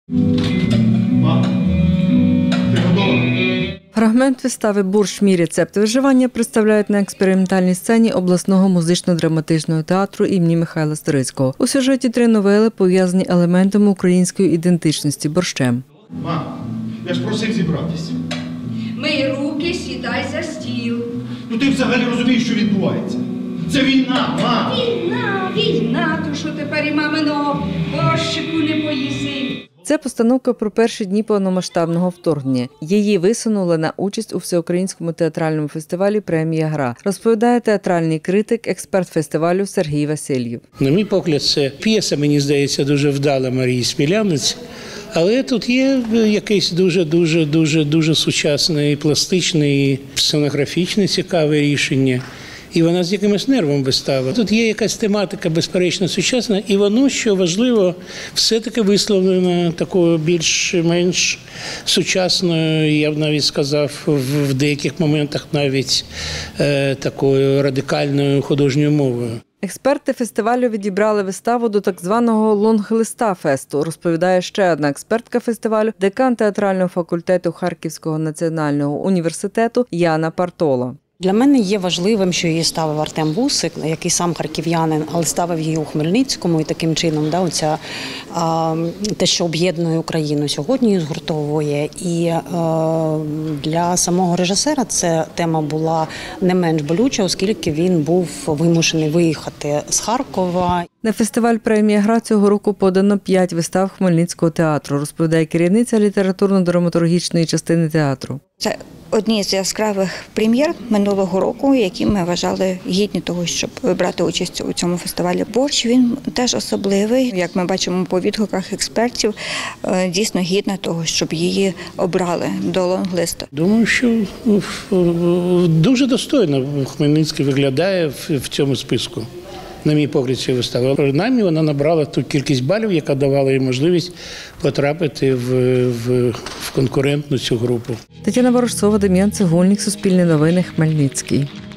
Мам, ти готова? Фрагмент вистави «Борщ. Мій рецепт виживання» представляють на експериментальній сцені обласного музично-драматичного театру імені Михайла Старицького. У сюжеті 3 новели, пов'язані елементами української ідентичності – борщем. Мам, я ж просив зібратися. Мий руки, сідай за стіл. Ну ти взагалі розумієш, що відбувається? Це війна, мам! Війна, то що тепер і маминого борщику не поїси. Це постановка про перші дні повномасштабного вторгнення. Її висунули на участь у всеукраїнському театральному фестивалі «Премія Гра», розповідає театральний критик, експерт фестивалю Сергій Васильєв. На мій погляд, це п'єса, мені здається, дуже вдала Марії Смілянець. Але тут є якийсь дуже сучасний, пластичний, сценографічне цікаве рішення. І вона з якимось нервом вистава. Тут є якась тематика, безперечно, сучасна, і воно, що важливо, все-таки висловлено такою більш-менш сучасною, я б навіть сказав, в деяких моментах навіть такою радикальною художньою мовою. Експерти фестивалю відібрали виставу до так званого лонглиста фесту, розповідає ще одна експертка фестивалю, декан театрального факультету Харківського національного університету Яна Партола. Для мене є важливим, що її ставив Артем Вусик, який сам харків'янин, але ставив її у Хмельницькому, і таким чином те, що об'єднує Україну, сьогодні її згуртовує. І для самого режисера ця тема була не менш болюча, оскільки він був вимушений виїхати з Харкова. На фестиваль «Премія Гра» цього року подано 5 вистав Хмельницького театру, розповідає керівниця літературно-драматургічної частини театру. Це одні з яскравих прем'єр минулого року, які ми вважали гідні того, щоб брати участь у цьому фестивалі. Борщ, він теж особливий, як ми бачимо по відгуках експертів, дійсно гідна того, щоб її обрали до лонглисту. Думаю, що дуже достойно Хмельницький виглядає в цьому списку. На мій погляд, ця вистава. Принаймні, вона набрала ту кількість балів, яка давала їй можливість потрапити в конкурентну цю групу. Тетяна Ворожцова, Дем'ян Цегольник, Суспільне новини, Хмельницький.